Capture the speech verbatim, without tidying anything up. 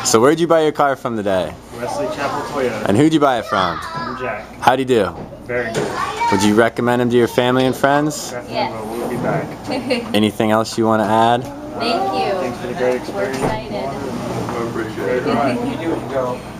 So where'd you buy your car from today? Wesley Chapel Toyota. And who'd you buy it from? I'm Jack. How'd he do? Very good. Would you recommend him to your family and friends? Definitely Yes. will. We'll be back. Anything else you want to add? Thank you. Thanks for the great experience. We're excited. I appreciate it. All right, you do it. Go.